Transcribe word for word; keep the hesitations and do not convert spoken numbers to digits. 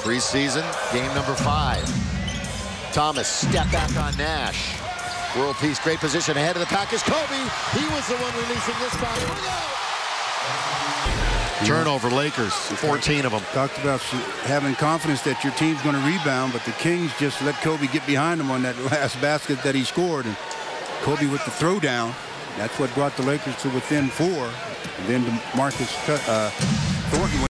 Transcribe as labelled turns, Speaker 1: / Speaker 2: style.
Speaker 1: Preseason, game number five. Thomas, step back on Nash. World peace, great position ahead of the pack is Kobe. He was the one releasing this ball. Here we go. Turnover, Lakers, fourteen of them.
Speaker 2: Talked about having confidence that your team's going to rebound, but the Kings just let Kobe get behind him on that last basket that he scored. And Kobe with the throwdown. That's what brought the Lakers to within four. And then Marcus uh, Thornton.